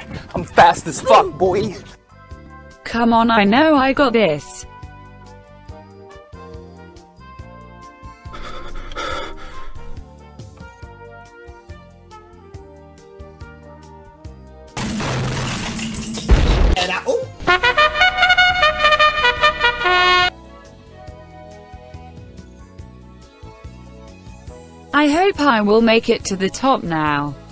I'm fast as fuck, boy. Come on, I know I got this. I hope I will make it to the top now.